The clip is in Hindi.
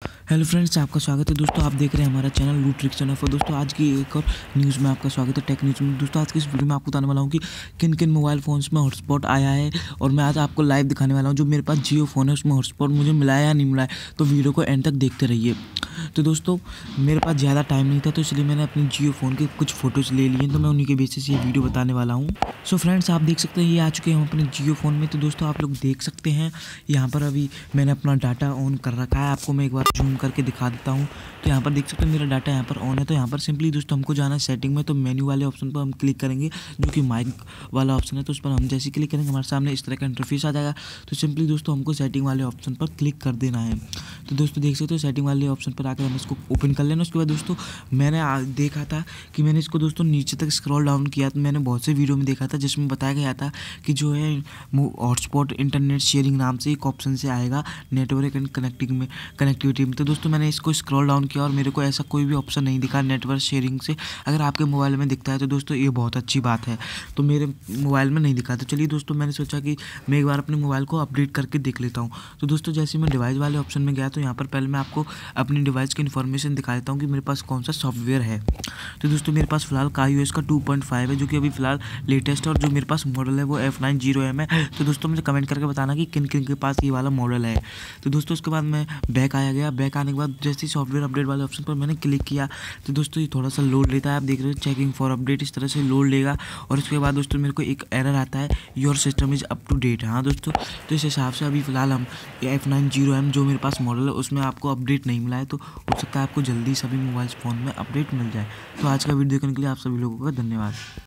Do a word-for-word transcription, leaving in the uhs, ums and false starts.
हेलो फ्रेंड्स, आपका स्वागत है। दोस्तों आप देख रहे हैं हमारा चैनल लूट ट्रिक चैनल पर। दोस्तों आज की एक और न्यूज़ में आपका स्वागत है, टेक न्यूज़ में। दोस्तों आज की इस वीडियो में आपको बताने वाला हूं कि किन किन मोबाइल फ़ोन्स में हॉटस्पॉट आया है, और मैं आज आपको लाइव दिखाने वाला हूं। जो मेरे पास जियो फ़ोन है उसमें हॉटस्पॉट मुझे मिला है या नहीं मिला है, तो वीडियो को एंड तक देखते रहिए। तो दोस्तों मेरे पास ज़्यादा टाइम नहीं था, तो इसलिए मैंने अपनी जियो फ़ोन के कुछ फ़ोटोज़ ले लिए, तो मैं उन्हीं के बेसिस ये वीडियो बताने वाला हूँ। सो फ्रेंड्स, आप देख सकते हैं ये आ चुके हैं हम अपने जियो फ़ोन में। तो दोस्तों आप लोग देख सकते हैं यहाँ पर अभी मैंने अपना डाटा ऑन कर रखा है। आपको मैं एक बार जूम करके दिखा देता हूँ। तो यहाँ पर देख सकते हैं मेरा डाटा यहाँ पर ऑन है। तो यहाँ पर सिंपली दोस्तों हमको जाना है सेटिंग में। तो मेन्यू वाले ऑप्शन पर हम क्लिक करेंगे, जो कि माइक वाला ऑप्शन है। तो उस पर हम जैसे क्लिक करेंगे हमारे सामने इस तरह का इंटरफेस आ जाएगा। तो सिंपली दोस्तों हमको सेटिंग वाले ऑप्शन पर क्लिक कर देना है। तो दोस्तों देख सकते हो सेटिंग वाले ऑप्शन पर आकर हम इसको ओपन कर लेना। उसके बाद दोस्तों मैंने देखा था कि मैंने इसको दोस्तों नीचे तक स्क्रॉल डाउन किया, तो मैंने बहुत से वीडियो में देखा था जिसमें बताया गया था कि जो है हॉटस्पॉट इंटरनेट शेयरिंग नाम से एक ऑप्शन से आएगा नेटवर्क एंड कनेक्टिंग में कनेक्टिविटी में। तो दोस्तों मैंने इसको स्क्रॉल डाउन किया और मेरे को ऐसा कोई भी ऑप्शन नहीं दिखा नेटवर्क शेयरिंग से। अगर आपके मोबाइल में दिखता है तो दोस्तों ये बहुत अच्छी बात है, तो मेरे मोबाइल में नहीं दिखा। तो चलिए दोस्तों मैंने सोचा कि मैं एक बार अपने मोबाइल को अपडेट करके देख लेता हूँ। तो दोस्तों जैसे मैं डिवाइस वाले ऑप्शन में गया, तो यहाँ पर पहले मैं आपको अपनी डिवाइस की इन्फॉर्मेशन दिखा देता हूँ कि मेरे पास कौन सा सॉफ्टवेयर है। तो दोस्तों मेरे पास फिलहाल काईओएस का टू पॉइंट फाइव है, जो कि अभी फिलहाल लेटेस्ट है, और जो मेरे पास मॉडल है वो एफ नाइन जीरो एम है। तो दोस्तों मुझे कमेंट करके बताना कि किन किन के पास ये वाला मॉडल है। तो दोस्तों उसके बाद मैं बैक आया गया। बैक आने के बाद जैसे ही सॉफ्टवेयर अपडेट वाले ऑप्शन पर मैंने क्लिक किया, तो दोस्तों ये थोड़ा सा लोड लेता है। आप देख रहे हो चेकिंग फॉर अपडेट, इस तरह से लोड लेगा। और उसके बाद दोस्तों मेरे को एक एरर आता है, your system is up to date. हाँ दोस्तों, तो इस हिसाब से अभी फिलहाल हम एफ नाइन जीरो एम जो मेरे पास मॉडल है उसमें आपको अपडेट नहीं मिला है। तो हो सकता है आपको जल्दी सभी मोबाइल फ़ोन में अपडेट मिल जाए। तो आज का वीडियो देखने के लिए आप सभी लोगों का धन्यवाद।